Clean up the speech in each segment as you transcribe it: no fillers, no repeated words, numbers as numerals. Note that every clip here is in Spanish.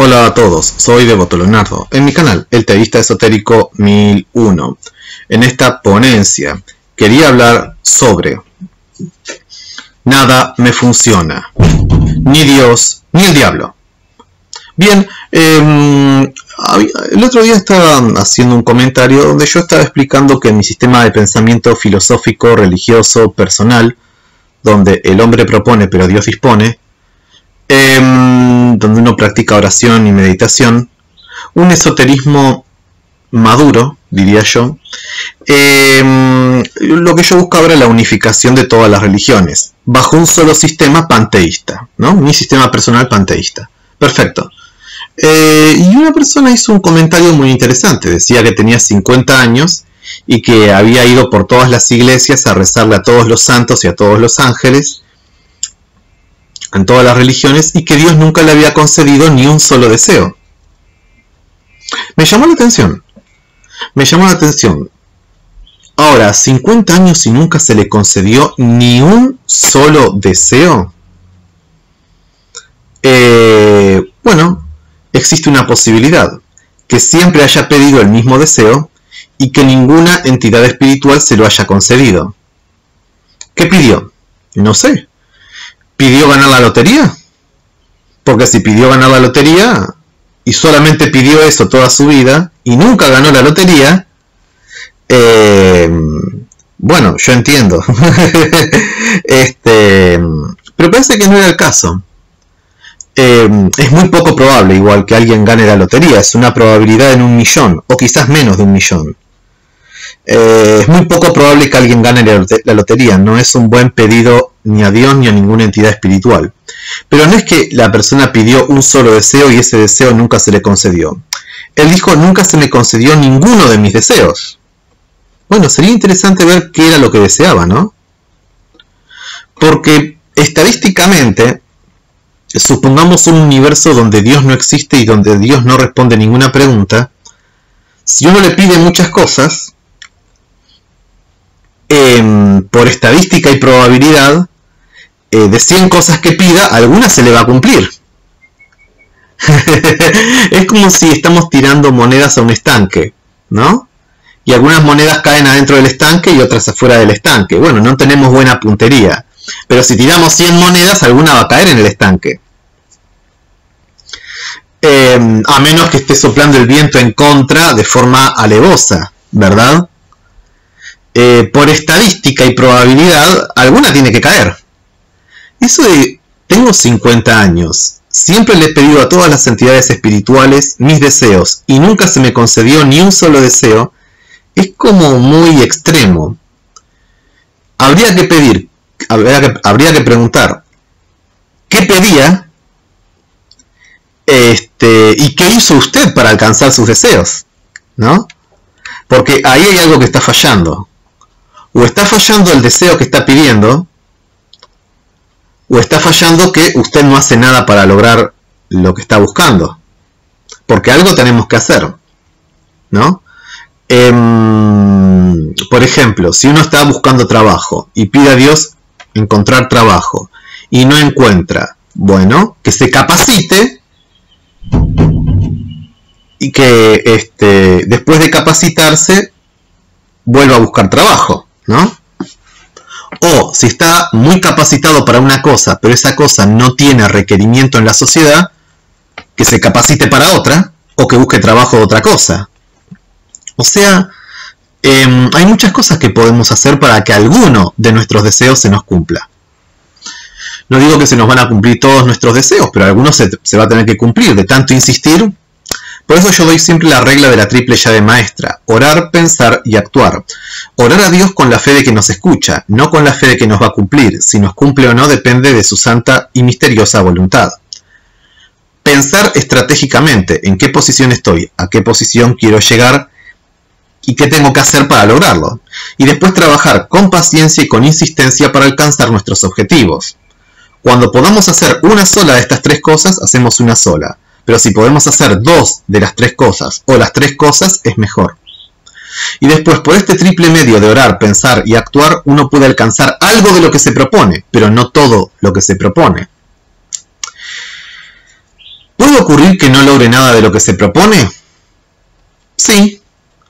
Hola a todos, soy Devoto Leonardo, en mi canal, El Teísta Esotérico 1001. En esta ponencia quería hablar sobre nada me funciona, ni Dios ni el diablo. Bien, el otro día estaba haciendo un comentario donde yo estaba explicando que mi sistema de pensamiento filosófico, religioso, personal, donde el hombre propone pero Dios dispone, donde uno practica oración y meditación, un esoterismo maduro, diría yo, lo que yo buscaba era la unificación de todas las religiones, bajo un solo sistema panteísta, ¿no? Mi sistema personal panteísta. Perfecto. Y una persona hizo un comentario muy interesante, decía que tenía 50 años y que había ido por todas las iglesias a rezarle a todos los santos y a todos los ángeles, en todas las religiones, y que Dios nunca le había concedido ni un solo deseo. Me llamó la atención. Ahora, 50 años y nunca se le concedió ni un solo deseo. Bueno, existe una posibilidad, que siempre haya pedido el mismo deseo y que ninguna entidad espiritual se lo haya concedido. ¿Qué pidió? No sé. ¿Pidió ganar la lotería? Porque si pidió ganar la lotería y solamente pidió eso toda su vida y nunca ganó la lotería, bueno, yo entiendo. Pero parece que no era el caso. Es muy poco probable, igual, que alguien gane la lotería. Es una probabilidad en 1 millón, o quizás menos de 1 millón. Es muy poco probable que alguien gane la lotería. No es un buen pedido ni a Dios ni a ninguna entidad espiritual. Pero no es que la persona pidió un solo deseo y ese deseo nunca se le concedió. Él dijo: nunca se me concedió ninguno de mis deseos. Bueno, sería interesante ver qué era lo que deseaba, ¿no? Porque estadísticamente, supongamos un universo donde Dios no existe y donde Dios no responde ninguna pregunta. Si uno le pide muchas cosas, por estadística y probabilidad, de 100 cosas que pida, algunas se le va a cumplir. Es como si estamos tirando monedas a un estanque, ¿no? Y algunas monedas caen adentro del estanque y otras afuera del estanque. Bueno, no tenemos buena puntería, pero si tiramos 100 monedas, alguna va a caer en el estanque. A menos que esté soplando el viento en contra de forma alevosa, ¿verdad? Por estadística y probabilidad, alguna tiene que caer. Eso de tengo 50 años, siempre le he pedido a todas las entidades espirituales mis deseos y nunca se me concedió ni un solo deseo, es como muy extremo. Habría que preguntar ¿qué pedía? ¿Y qué hizo usted para alcanzar sus deseos? ¿No? Porque ahí hay algo que está fallando. O está fallando el deseo que está pidiendo, o está fallando que usted no hace nada para lograr lo que está buscando. Porque algo tenemos que hacer, ¿no? Por ejemplo, si uno está buscando trabajo y pide a Dios encontrar trabajo y no encuentra, bueno, que se capacite y que después de capacitarse vuelva a buscar trabajo, ¿no? O si está muy capacitado para una cosa, pero esa cosa no tiene requerimiento en la sociedad, que se capacite para otra o que busque trabajo de otra cosa. O sea, hay muchas cosas que podemos hacer para que alguno de nuestros deseos se nos cumpla. No digo que se nos van a cumplir todos nuestros deseos, pero algunos se va a tener que cumplir, de tanto insistir. Por eso yo doy siempre la regla de la triple llave maestra: orar, pensar y actuar. Orar a Dios con la fe de que nos escucha, no con la fe de que nos va a cumplir. Si nos cumple o no depende de su santa y misteriosa voluntad. Pensar estratégicamente en qué posición estoy, a qué posición quiero llegar y qué tengo que hacer para lograrlo. Y después trabajar con paciencia y con insistencia para alcanzar nuestros objetivos. Cuando podamos hacer una sola de estas 3 cosas, hacemos una sola. Pero si podemos hacer 2 de las 3 cosas, o las 3 cosas, es mejor. Y después, por este triple medio de orar, pensar y actuar, uno puede alcanzar algo de lo que se propone, pero no todo lo que se propone. Puedo ocurrir que no logre nada de lo que se propone? Sí,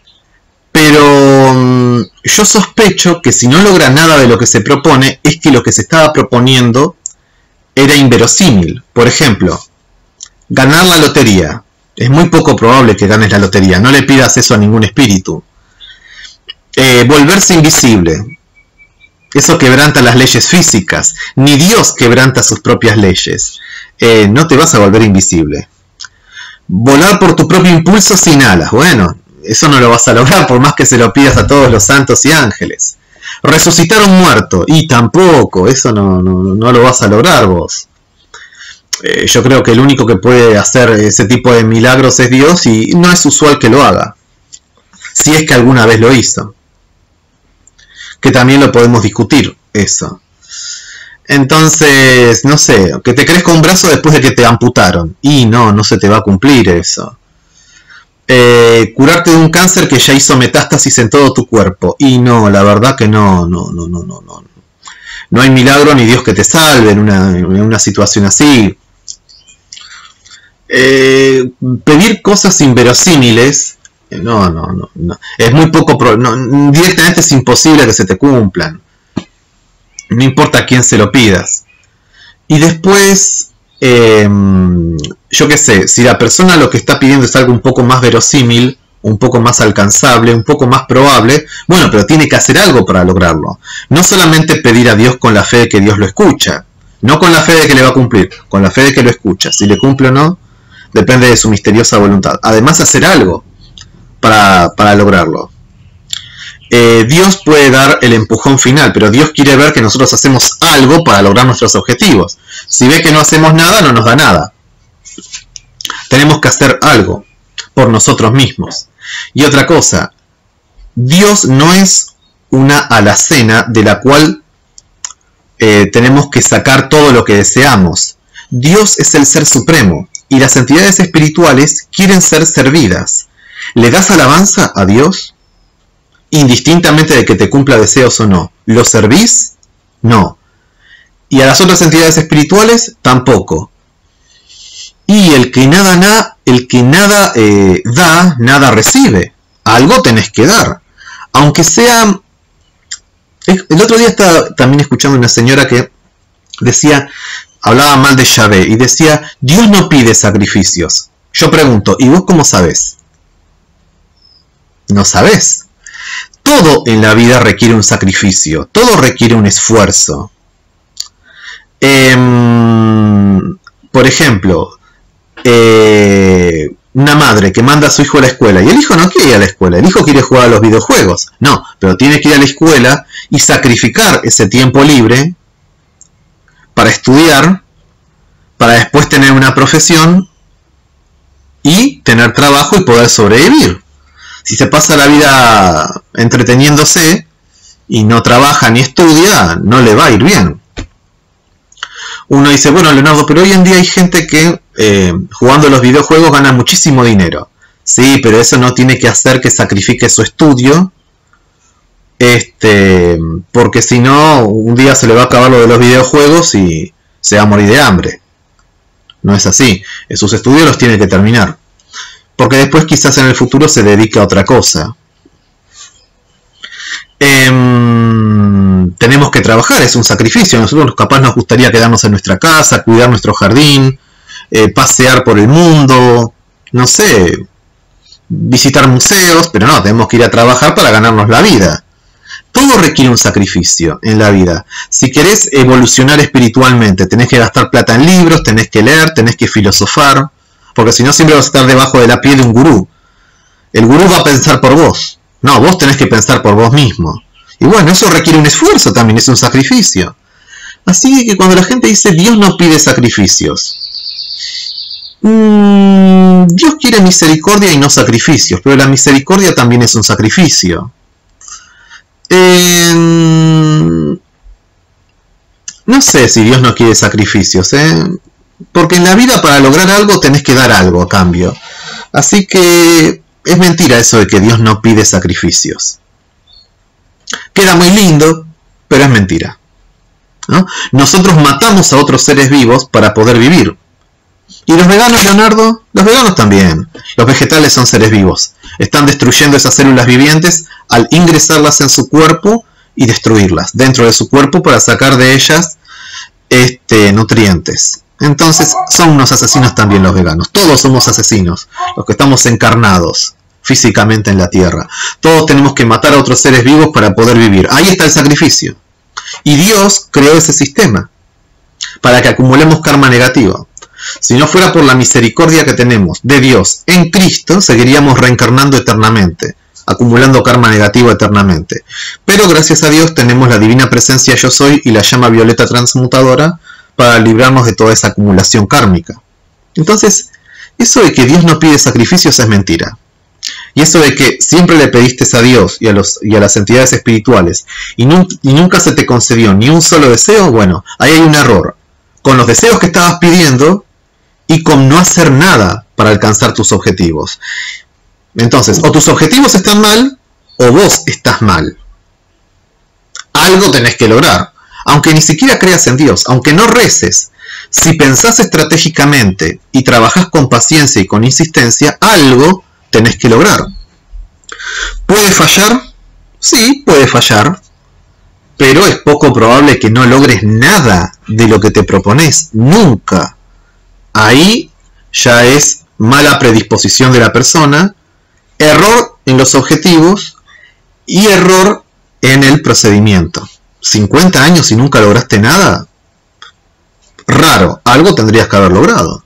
pero yo sospecho que si no logra nada de lo que se propone es que lo que se estaba proponiendo era inverosímil. Por ejemplo, ganar la lotería. Es muy poco probable que ganes la lotería, no le pidas eso a ningún espíritu. Volverse invisible. Eso quebranta las leyes físicas. Ni Dios quebranta sus propias leyes. No te vas a volver invisible. Volar por tu propio impulso sin alas. Bueno, eso no lo vas a lograr por más que se lo pidas a todos los santos y ángeles. Resucitar a un muerto. Y tampoco, eso no lo vas a lograr vos. Yo creo que el único que puede hacer ese tipo de milagros es Dios y no es usual que lo haga. Si es que alguna vez lo hizo. Que también lo podemos discutir, eso. Entonces, no sé, que te crezca un brazo después de que te amputaron. Y no se te va a cumplir eso. Curarte de un cáncer que ya hizo metástasis en todo tu cuerpo. Y no, la verdad que no. No hay milagro ni Dios que te salve en una situación así. Pedir cosas inverosímiles, no. Es muy poco, directamente es imposible que se te cumplan. No importa a quién se lo pidas. Y después, yo qué sé, si la persona lo que está pidiendo es algo un poco más verosímil, un poco más alcanzable, un poco más probable, bueno, pero tiene que hacer algo para lograrlo. No solamente pedir a Dios con la fe de que Dios lo escucha, no con la fe de que le va a cumplir, con la fe de que lo escucha. Si le cumple o no, depende de su misteriosa voluntad. Además, hacer algo para lograrlo. Dios puede dar el empujón final, pero Dios quiere ver que nosotros hacemos algo para lograr nuestros objetivos. Si ve que no hacemos nada, no nos da nada. Tenemos que hacer algo por nosotros mismos. Y otra cosa, Dios no es una alacena de la cual tenemos que sacar todo lo que deseamos. Dios es el ser supremo y las entidades espirituales quieren ser servidas. ¿Le das alabanza a Dios? Indistintamente de que te cumpla deseos o no. ¿Lo servís? No. Y a las otras entidades espirituales tampoco. Y el que nada da, nada recibe. Algo tenés que dar. Aunque sea... El otro día estaba también escuchando una señora que decía, hablaba mal de Yahvé y decía, Dios no pide sacrificios. Yo pregunto, ¿y vos cómo sabés? No sabés. Todo en la vida requiere un sacrificio, todo requiere un esfuerzo. Por ejemplo, una madre que manda a su hijo a la escuela y el hijo no quiere ir a la escuela, el hijo quiere jugar a los videojuegos. No, pero tiene que ir a la escuela y sacrificar ese tiempo libre para estudiar, para después tener una profesión y tener trabajo y poder sobrevivir. Si se pasa la vida entreteniéndose y no trabaja ni estudia, no le va a ir bien. Uno dice, bueno, Leonardo, pero hoy en día hay gente que jugando los videojuegos gana muchísimo dinero. Sí, pero eso no tiene que hacer que sacrifique su estudio, porque si no, un día se le va a acabar lo de los videojuegos y se va a morir de hambre. No es así. Sus estudios los tiene que terminar. Porque después quizás en el futuro se dedique a otra cosa. Tenemos que trabajar, es un sacrificio. Nosotros capaz nos gustaría quedarnos en nuestra casa, cuidar nuestro jardín, pasear por el mundo, no sé, visitar museos, pero no, tenemos que ir a trabajar para ganarnos la vida. Todo requiere un sacrificio en la vida. Si querés evolucionar espiritualmente, tenés que gastar plata en libros, tenés que leer, tenés que filosofar, porque si no siempre vas a estar debajo de la piel de un gurú. El gurú va a pensar por vos. No, vos tenés que pensar por vos mismo. Y bueno, eso requiere un esfuerzo también, es un sacrificio. Así que cuando la gente dice Dios no pide sacrificios, Dios quiere misericordia y no sacrificios, pero la misericordia también es un sacrificio. No sé si Dios no quiere sacrificios, porque en la vida para lograr algo tenés que dar algo a cambio. Así que es mentira eso de que Dios no pide sacrificios. Queda muy lindo, pero es mentira, ¿no? Nosotros matamos a otros seres vivos para poder vivir. ¿Y los veganos, Leonardo? Los veganos también. Los vegetales son seres vivos. Están destruyendo esas células vivientes al ingresarlas en su cuerpo y destruirlas dentro de su cuerpo para sacar de ellas nutrientes. Entonces son unos asesinos también los veganos. Todos somos asesinos, los que estamos encarnados físicamente en la tierra. Todos tenemos que matar a otros seres vivos para poder vivir. Ahí está el sacrificio. Y Dios creó ese sistema para que acumulemos karma negativo. Si no fuera por la misericordia que tenemos de Dios en Cristo, seguiríamos reencarnando eternamente, acumulando karma negativo eternamente. Pero gracias a Dios tenemos la divina presencia Yo Soy y la llama violeta transmutadora para librarnos de toda esa acumulación kármica. Entonces, eso de que Dios no pide sacrificios es mentira. Y eso de que siempre le pediste a Dios y a las entidades espirituales y nunca se te concedió ni un solo deseo, bueno, ahí hay un error. Con los deseos que estabas pidiendo y con no hacer nada para alcanzar tus objetivos. Entonces, o tus objetivos están mal o vos estás mal. Algo tenés que lograr. Aunque ni siquiera creas en Dios, aunque no reces, si pensás estratégicamente y trabajás con paciencia y con insistencia, algo tenés que lograr. ¿Puede fallar? Sí, puede fallar, pero es poco probable que no logres nada de lo que te propones, nunca. Ahí ya es mala predisposición de la persona, error en los objetivos y error en el procedimiento. 50 años y nunca lograste nada. Raro, algo tendrías que haber logrado.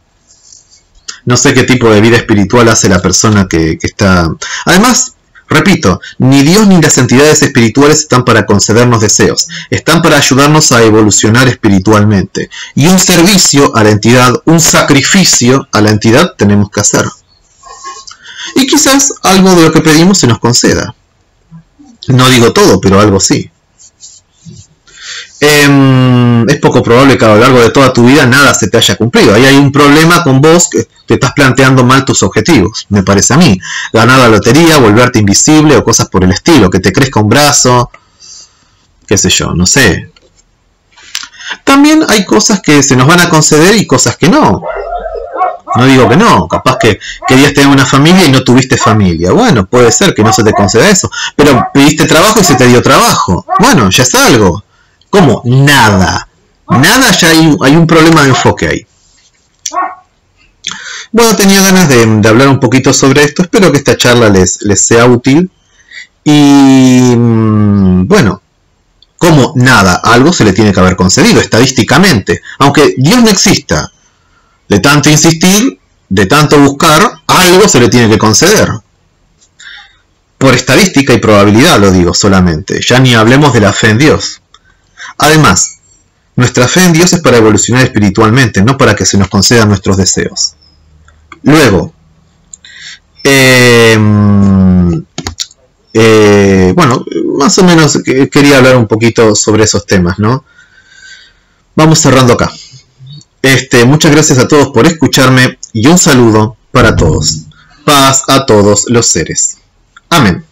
No sé qué tipo de vida espiritual hace la persona que está... Además, repito, ni Dios ni las entidades espirituales están para concedernos deseos. Están para ayudarnos a evolucionar espiritualmente. Y un servicio a la entidad, un sacrificio a la entidad tenemos que hacer. Y quizás algo de lo que pedimos se nos conceda. No digo todo, pero algo sí. Es poco probable que a lo largo de toda tu vida nada se te haya cumplido. Ahí hay un problema con vos que te estás planteando mal tus objetivos, me parece a mí. Ganar la lotería, volverte invisible o cosas por el estilo, que te crezca un brazo, qué sé yo, no sé. También hay cosas que se nos van a conceder y cosas que no. No digo que no, capaz que querías tener una familia y no tuviste familia. Bueno, puede ser que no se te conceda eso, pero pediste trabajo y se te dio trabajo. Bueno, ya es algo. ¿Cómo? Nada. Nada, ya hay un problema de enfoque ahí. Bueno, tenía ganas de hablar un poquito sobre esto. Espero que esta charla les sea útil. Y bueno, como nada, algo se le tiene que haber concedido estadísticamente. Aunque Dios no exista, de tanto insistir, de tanto buscar, algo se le tiene que conceder. Por estadística y probabilidad lo digo solamente. Ya ni hablemos de la fe en Dios. Además, nuestra fe en Dios es para evolucionar espiritualmente, no para que se nos concedan nuestros deseos. Luego, bueno, más o menos quería hablar un poquito sobre esos temas, ¿no? Vamos cerrando acá. Muchas gracias a todos por escucharme y un saludo para todos. Paz a todos los seres. Amén.